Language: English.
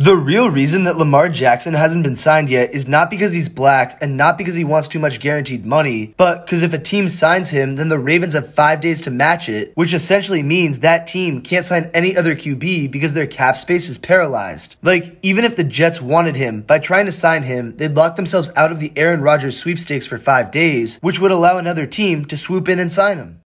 The real reason that Lamar Jackson hasn't been signed yet is not because he's black and not because he wants too much guaranteed money, but because if a team signs him, then the Ravens have 5 days to match it, which essentially means that team can't sign any other QB because their cap space is paralyzed. Like, even if the Jets wanted him, by trying to sign him, they'd lock themselves out of the Aaron Rodgers sweepstakes for 5 days, which would allow another team to swoop in and sign him.